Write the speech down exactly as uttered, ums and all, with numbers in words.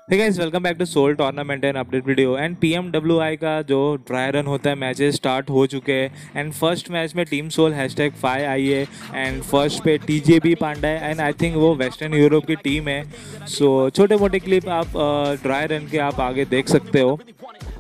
Hey guys, welcome back to soul tournament and update video. And PMWI का जो dry run होता है, matches start हो चुके हैं। एंड फर्स्ट मैच में team soul hashtag five I है। एंड फर्स्ट पे टीजेबी पांडा है एंड आई थिंक वो वेस्टर्न यूरोप की टीम है। सो छोटे मोटे क्लिप आप ड्राई रन के आप आगे देख सकते हो।